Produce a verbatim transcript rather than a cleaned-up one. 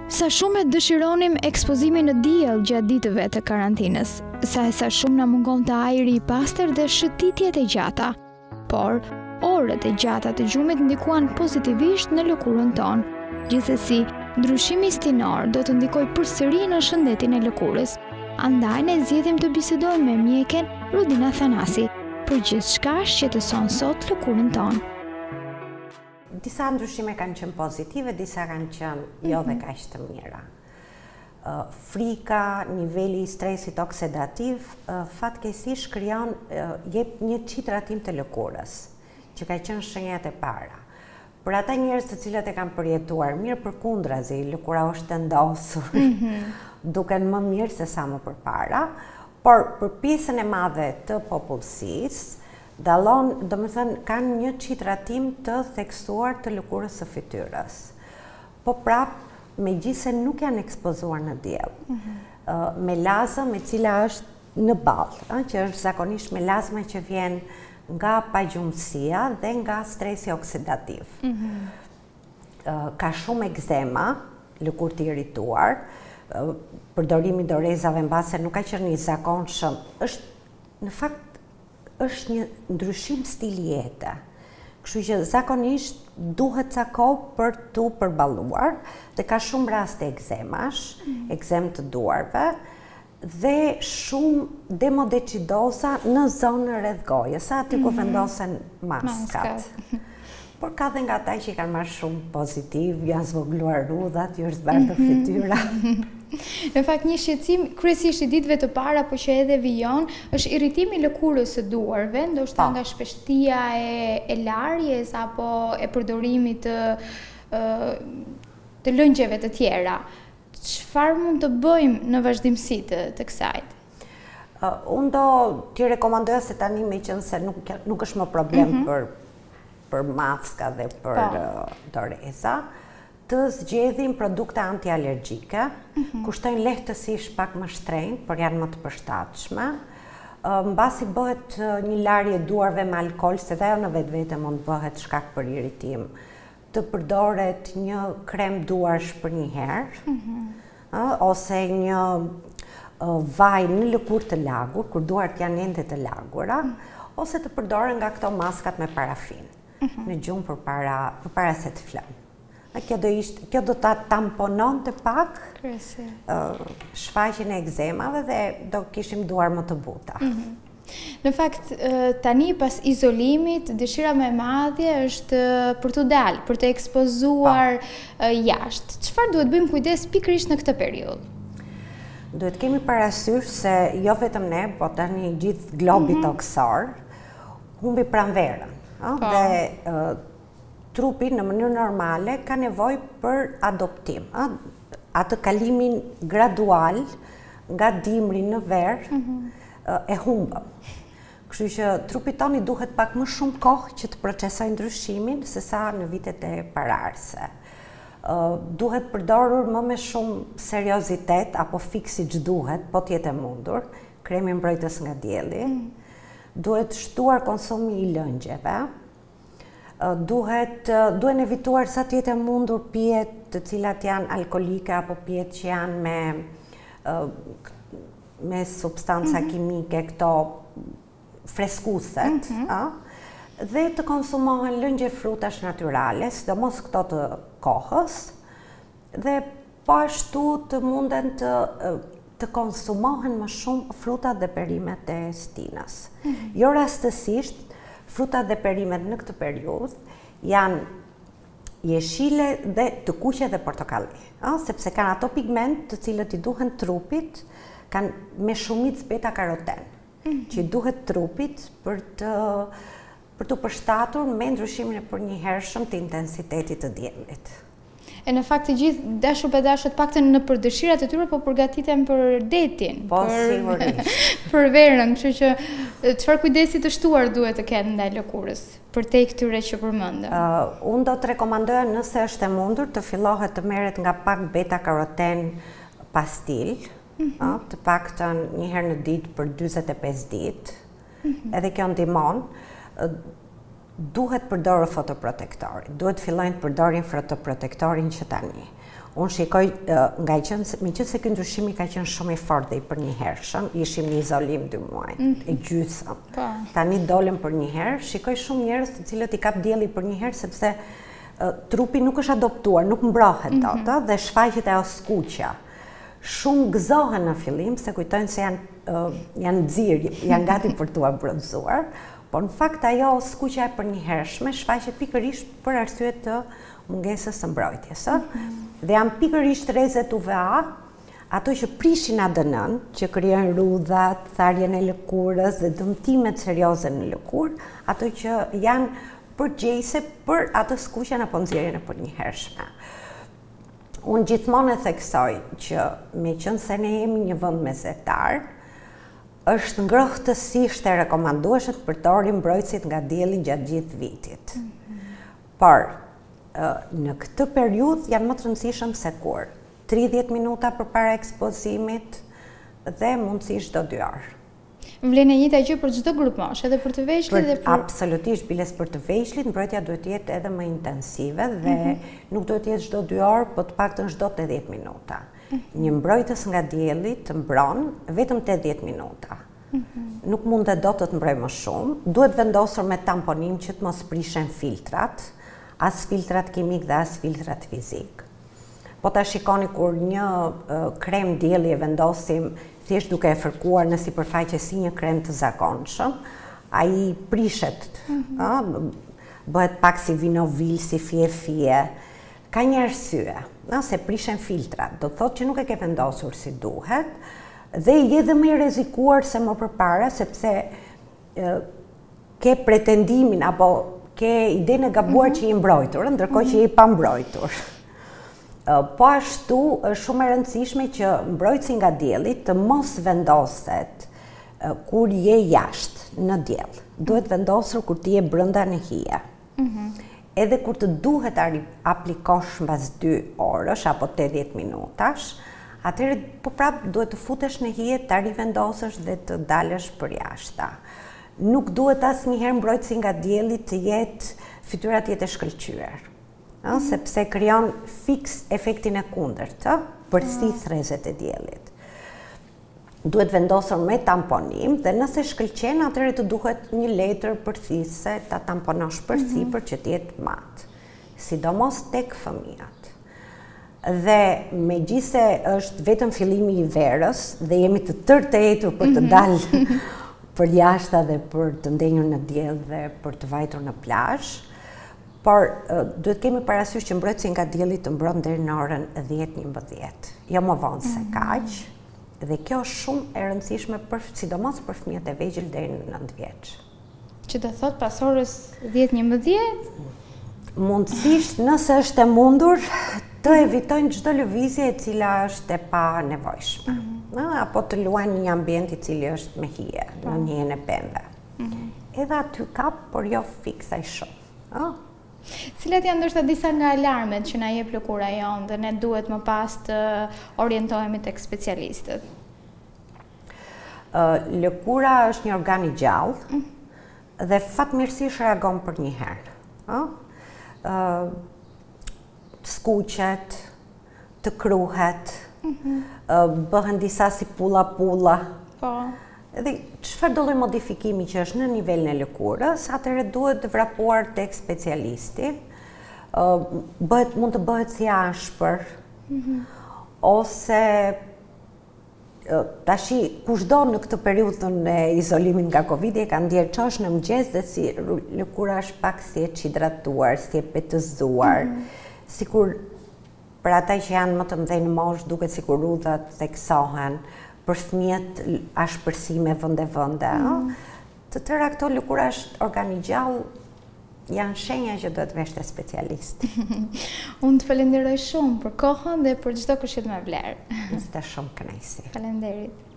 Sa shumë e dëshironim ekspozimin në diell gjatë ditëve të karantinës, sa e sa shumë na mungon të ajri i pastër dhe shëtitjet e gjata. Por, orët e gjata të gjumit ndikuan pozitivisht në lëkurën tonë. Gjithsesi, ndryshimi stinor do të ndikojë përsëri në shëndetin e lëkurës. Andaj ne zgjedhim të bisedojmë me mjeken Rudina Thanasi për gjithçka që të son sot lëkurën tonë. Disa ndryshime kanë qenë pozitive, disa kanë qenë jo dhe kaq të mira. Uh, frika, niveli i stresit oksidativ, uh, fatkeqësisht krijon uh, jep një qitratim të lëkurës, që ka qenë shenjat e para. Për ata njerëz të cilët e kanë përjetuar mirë, përkundrazi, lëkura është vendosur, mm-hmm. duken më mirë se sa më përpara, por për pjesën e madhe të popullsisë, dallon, do më thënë, kanë një qitratim të theksuar të lëkurës së fytyrës. Po prap, megjithëse nuk janë ekspozuar në diell. Mm-hmm. uh, melazëm e cila është në ballë, uh, që është zakonisht melazma që vjen nga pagjumësia dhe nga stresi oksidativ. Mm-hmm. uh, ka shumë ekzema, lëkurë të irrituar, uh, përdorimi i dorezave mbase nuk ka qenë i zakonshëm. Është në fakt është një ndryshim stili jete. Kështu që zakonisht duhet ca kohë për tu përballuar dhe ka shumë raste ekzemash, mm. ekzem të duarve dhe shumë demodecidosa në zonën rreth gojës, aty ku vendosen maskat. Maskat. Por ka dhe nga ata që kanë marrë shumë pozitiv, janë zvogluar rrudhat, ju është bardhur fytyra. Në fakt, një shqetësim kryesisht i ditëve të para, por që edhe vijon, është irritimi i lëkurës së duarve, ndoshta nga shpeshtia e, e larjes apo e përdorimit të, të lëngjeve të tjera. Çfarë mund të bëjmë në vazhdimsi të, të kësaj? Uh, unë do t'i rekomandoja se tani me qenë se nuk, nuk është më problem mm-hmm. për për maska dhe për uh, doreza, të zgjedhin produkte antialergjike, mm-hmm. kushtojnë lehtësisht pak më shtrenjtë, por janë më të përshtatshme. Uh, mbasi bëhet uh, një larje duarve me alkool, se dhe ajo në vetvete mund bëhet shkak për irritim, të përdoret një krem duarsh për një herë, mm-hmm. uh, ose një uh, vaj në lëkurë të lagur, kur duart janë ende të lagura, mm-hmm. ose të përdoren nga këto maskat me parafin. Mm-hmm. në gjumë për para, për para se të flëmë. Kjo do, ishte, kjo do ta tamponon të pak uh, shfaqjen e ekzemave dhe do kishim duar më të buta. Mm-hmm. Në fakt, tani pas izolimit, dëshira më e madhe është për të dalë, për të ekspozuar pa. jashtë. Çfarë duhet bëjmë kujdes pikërisht në këtë periudhë? Duhet kemi parasysh se jo vetëm ne, po tani gjithë globi mm-hmm. toksor, humbi pranverën. Oh, dhe uh, trupi në mënyrë normale ka nevojë për adoptim, uh, atë kalimin gradual nga dimri në ver mm-hmm. uh, e humbëm. Kështu që trupi toni duhet pak më shumë kohë që të procesojë ndryshimin se sa në vitet e paraardhse. Uh, duhet përdorur më me shumë seriozitet apo fiksi që duhet, po t'jetë e mundur, kremi mbrojtës nga dielli. Mm. Duhet shtuar konsumi i lëngjeve, duhet, duhet evituar sa të jetë e mundur pijet të cilat janë alkolike apo pijet që janë me, me substanca mm-hmm. kimike, këto freskuset, mm-hmm. dhe të konsumohen lëngje frutash natyrale, sidomos këto të kohës, dhe po ashtu të munden të të konsumohen më shumë frutat dhe perimet e stinës. Mm-hmm. Jo rastësisht, frutat dhe perimet në këtë periudhë janë jeshile dhe të kuqe dhe portokalli, a? sepse kanë ato pigment të cilët i duhen trupit, kanë me shumicë beta karoten, mm-hmm. që i duhet trupit për të, për të përshtatur me ndryshimin e përnjëhershëm të intensitetit të diellit. E në fakt të gjithë dashur pa dashur të paktën në për dëshirat e tyre, po përgatiten për detin, po, për, për verën, kështu që çfarë kujdesi të shtuar duhet të kenë ndaj lëkurës për te këtyre që përmendëm? Uh, unë do të rekomandoja nëse është e mundur të fillohet të merret nga pak beta karoten pastil, mm-hmm. uh, të paktën një herë në ditë për dyzet e pesë ditë. Mm-hmm. Edhe kjo ndihmon. Uh, duhet përdorë fotoprotektori, duhet fillojnë të përdorin fotoprotektorin që tani. Unë shikoj nga i qënë, mi që se kënë ndryshimi ka qenë shumë i fort dhe i për një herëshëm, ishim një izolim dy muaj, e gjysëm. Tani dolem për një herë, shikoj shumë njerëz të cilët i kap dielli për një herë, sepse trupi nuk është adoptuar, nuk mbrohet dot, dhe shfaqet ajo skuqja. Shumë gëzohen në fillim, se kujtojnë se janë nxirr, janë gati për t'u abronzuar, por në fakt ajo skuqja e për një hershme shfaqet pikërisht për arsye të mungesës së mbrojtjes. Dhe janë pikërisht rrezet U V A, ato që prishin A D N-n, që krijojnë rrudhat, tharjen e lëkurës dhe dëmtimet serioze në lëkurë, ato që janë përgjegjëse për atë skuqjen apo nxjerrjen e për një hershme. Unë gjithmonë e theksoj që me qënë se ne jemi një vend mesetar, është ngrohtësisht e rekomandueshme të përdorim mbrojtësit nga dielli gjatë gjithë vitit. Por në këtë periudhë janë më të rëndësishëm se kur. tridhjetë minuta përpara ekspozimit dhe mundësisht çdo dy orë. Vlen e njëjta gjë për çdo grup moshë, edhe për të vegjëlit dhe për Absolutisht, biles për të vegjëlit, mbrojtja duhet të jetë edhe më intensive dhe nuk duhet të jetë çdo dy orë, por të paktën çdo tetëdhjetë minuta. Një mbrojtës nga dielli të mbron vetëm tetëdhjetë minuta. Nuk mund të do të të mbroj më shumë, duhet vendosur me tamponim që të mos prishen filtrat, as filtrat kimik dhe as filtrat fizik. Po ta shikoni kur një krem dielli e vendosim thjesht duke e fërkuar në sipërfaqe si një krem të zakonshëm, ai prishet, bëhet pak si vinovil, si fije-fije. Ka një arsye, se prishen filtrat, do të thotë që nuk e ke vendosur si duhet, dhe i edhe më i rrezikuar se më përpara, sepse ke pretendimin apo ke idenë e gabuar që i mbrojtur, ndërkohë që i pa mbrojtur. Po ashtu është shumë e rëndësishme që mbrojtësi nga dielli të mos vendoset kur je jashtë në diell. Duhet vendosur kur ti je brenda në hije. Edhe kur të duhet aplikosh mbas dy orësh apo tetëdhjetë minutash, atëherë po prap duhet të futesh në hije, ta rivendosësh dhe të dalësh për jashta. Nuk duhet asnjëherë mbrojtësi nga dielli të jetë fytyra të jetë e shkëlqyer, sepse krijon fiks efektin e kundërt, përsis rrezet e diellit. Duhet vendosur me tamponim dhe nëse shkëlqen atëherë të duhet një letër përthise ta tamponosh përsipër që të jetë matë, sidomos tek fëmijët. Dhe megjithse është vetëm fillimi i verës dhe jemi të tërë të etur për të dalë për jashta dhe për të ndenjur në diell dhe për të vajtur në plazh, por duhet kemi parasysh që mbrojtësi nga dielli të mbron deri në orën dhjetë njëmbëdhjetë, jo më vonë se kaq. Dhe kjo është shumë e rëndësishme për sidomos për fëmijët e vegjël deri në nëntë vjeç. Që do thot pas orës dhjetë njëmbëdhjetë? Mundësisht, nëse është e mundur, të evitojnë çdo lëvizje e cila është e pa nevojshme. Apo të luajnë në një ambient i cili është me hije, në hijen e pemëve. Edhe aty kap, por jo fiksaj shumë. Cilat janë ndoshta disa nga alarmet që na jep lëkura jonë dhe ne duhet më pas të orientohemi tek specialistët? Lëkura është një organ i gjallë dhe fatmirësisht reagon për një herë. Skuqet, të kruhet, bëhen disa si pulla-pulla. Po. Dhe çfarë do lloj modifikimi që është në nivelin e lëkurës, atëherë duhet të vrapuar tek specialisti. Bëhet, mund të bëhet si ashpër, ose tashi kushdo në këtë periudhën e izolimit nga Covidi e ka ndjerë çosh në mëngjes dhe si lëkura është pak si e çidratuar, si e petëzuar, sikur për ata që janë më të mëdhenj në moshë duket sikur rrudhat theksohen. Për fëmijët ashpërsime vende-vende. Të tëra këto lëkura është organ i gjallë, janë shenja që duhet vesh te specialist. Unë të falenderoj shumë për kohën dhe për çdo këshill me vlerë. Ishte shumë kënaqësi. Faleminderit.